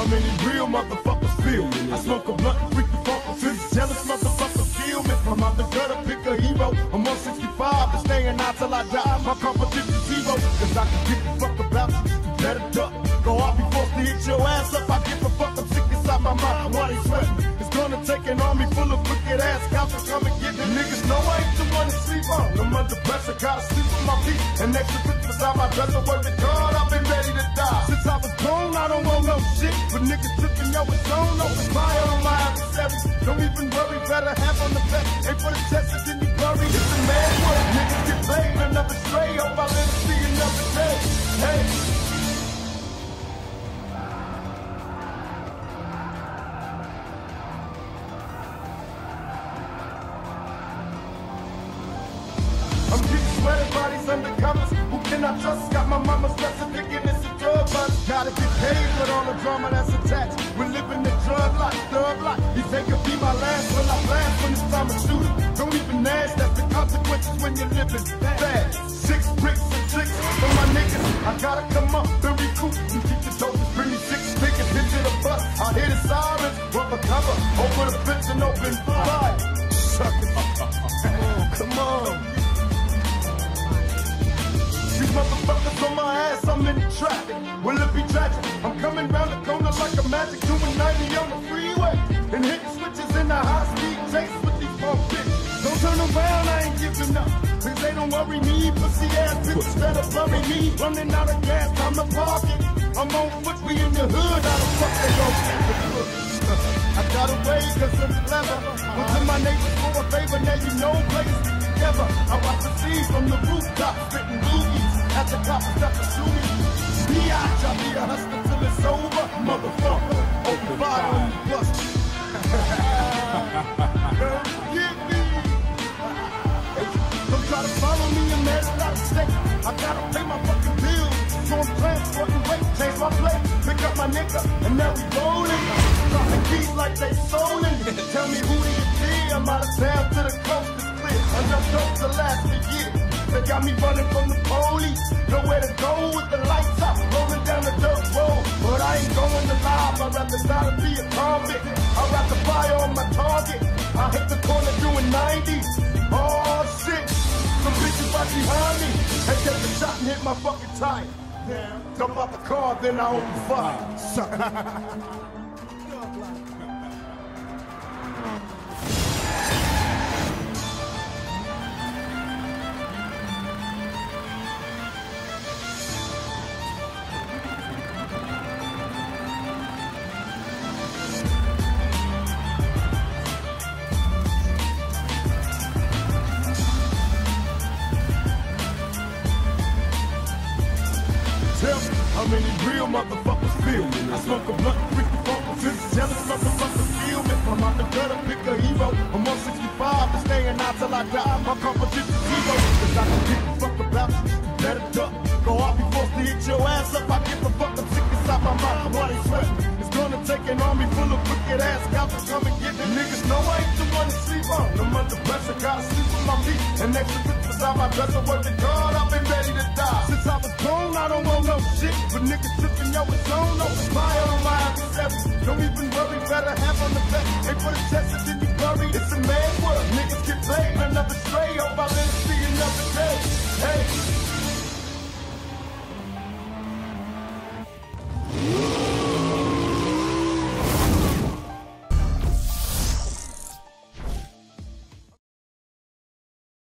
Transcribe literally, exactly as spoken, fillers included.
how many real motherfuckers feel me. I smoke a blunt and freak the funk until these jealous motherfuckers kill me. I'm out the gutter, pick a hero. I'm one sixty-five and staying out till I die. My competition's zero, cause I can give a fuck about you. You better duck. Go out, be forced to hit your ass up. I give a fuck, I'm sick inside my mind. Why they sweating? It's gonna take an army full of wicked ass cops to come and get me. Niggas know I ain't the one to sleep on. I'm under pressure, gotta sleep with my feet. And extra bricks beside my dresser, work the guard, I've been ready to die. Since I was grown, I don't want no shit. But niggas tripping, yo, it's on. Open fire on my adversaries. Don't even worry, better have on the back. Ain't for the test, it didn't be blurry. It's a mad world. Niggas get played, another stray. Hope I live to see another day. Hey. I'm getting sweaty bodies under covers. Who can I trust? Got my mama's blessing, thinking it's a drug bust. Gotta get paid with all the drama that's attached. We're living the drug life, thug life. You think it'll be my last when I blast when it's time to shoot it. Don't even ask, that's the consequences when you're living fast. Six bricks and tricks for my niggas. I gotta come up and recoup and keep the doses. Bring me six figures into the bus. I hear the sirens, rubber cover over the fence and open fire. Suck it. Oh, come on. These motherfuckers on my ass, I'm in traffic. Will it be tragic? I'm coming round the corner like a magic, doing ninety on the freeway. And hitting switches in the high-speed chase with these punk bitches. Don't turn around, I ain't giving up. Please, they don't worry me, pussy ass bitches better bury me. Running out of gas, time to park it. I'm on foot, we in the hood, how the fuck they gon' get the I got away cause I'm clever. Went to my neighbors for a favor, now you know players stick together. I watch the sea from the rooftop, spitting boogies. At the cops step to shoot me. B.I.G. I'll be a hustler till it's over. Motherfucker, open fire on the bus. Girl, get me. Don't try to follow me and man, it's not a mistake. I gotta pay my fucking bills. So I'm transporting weight, change my plate, pick up my nigga, and now we rolling. Dropping keys like they stolen. Tell me who do you be? I'm out of town to the coast is clear. I just hope to last a year. They got me running from the police. Nowhere to go with the lights up, rolling down the dirt road. But I ain't going to lie, I'd rather die to be a convict. I'd rather fire on my target. I hit the corner doing ninety. Oh shit, some bitches right behind me. They take the shot and hit my fucking tire. Jump out the car, then I open fire. Sucker. How many real motherfuckers feel me? I smoke a blunt, freak the funk until these jealous motherfuckers kill me. I'm out the gutter, pick a hero. I'm one sixty-five and staying out till I die. My competition's zero, cause I can give a fuck about you. You better duck. Go out, be forced to hit your ass up. I give a fuck, I'm sick inside my mind. Why they sweating? It's gonna take an army full of wicked ass cops to come and get me. Niggas know I ain't the one to sleep on. I'm under pressure, gotta sleep with my feet. And extra bricks beside my dresser, work the guard, I've been ready to die. Since I was grown, I don't want no shit. But niggas tripping, yo, it's on. Open fire on my adversaries. Don't even worry, better have on the back. Ain't for the test, it didn't be blurry. It's a mad world. Niggas get played, another stray. Hope I live to see another day. Hey.